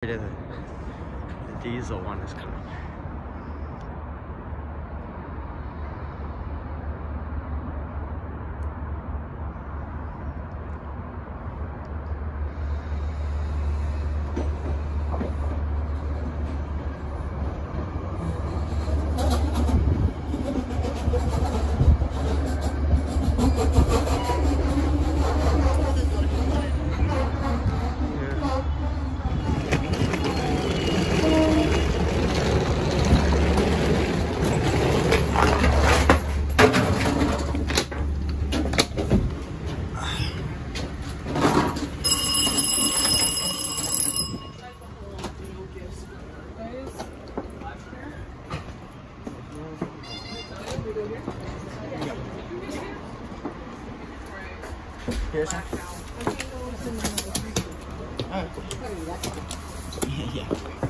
excited that the diesel one is coming. Here's one. Alright. Yeah.